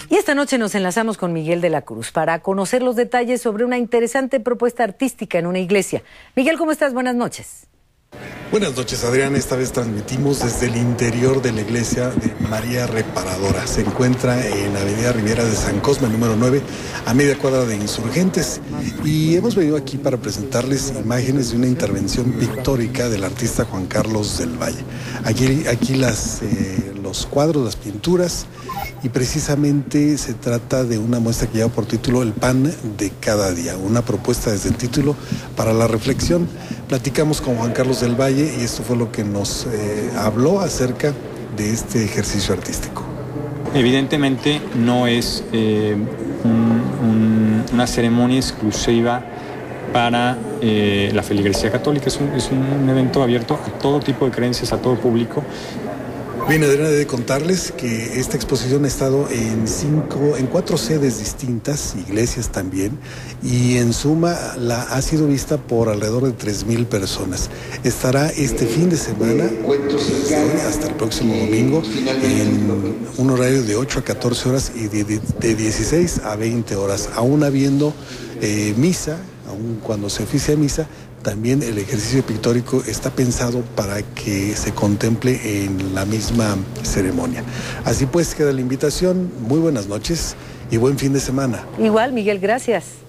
Y esta noche nos enlazamos con Miguel de la Cruz para conocer los detalles sobre una interesante propuesta artística en una iglesia. Miguel, ¿cómo estás? Buenas noches. Buenas noches, Adrián. Esta vez transmitimos desde el interior de la iglesia de María Reparadora. Se encuentra en la avenida Rivera de San Cosme, número 9, a media cuadra de Insurgentes. Y hemos venido aquí para presentarles imágenes de una intervención pictórica del artista Juan Carlos del Valle. Aquí los cuadros, las pinturas, y precisamente se trata de una muestra que lleva por título El pan de cada día, una propuesta desde el título para la reflexión. Platicamos con Juan Carlos del Valle y esto fue lo que nos habló acerca de este ejercicio artístico. Evidentemente no es una ceremonia exclusiva para la feligresía católica, es un evento abierto a todo tipo de creencias, a todo público. Bien, Adriana, he de contarles que esta exposición ha estado en 4 sedes distintas, iglesias también, y en suma ha sido vista por alrededor de 3,000 personas. Estará este fin de semana, hasta el próximo domingo, en un horario de 8 a 14 horas y de 16 a 20 horas, aún habiendo misa, aún cuando se oficia misa. También el ejercicio pictórico está pensado para que se contemple en la misma ceremonia. Así pues, queda la invitación. Muy buenas noches y buen fin de semana. Igual, Miguel, gracias.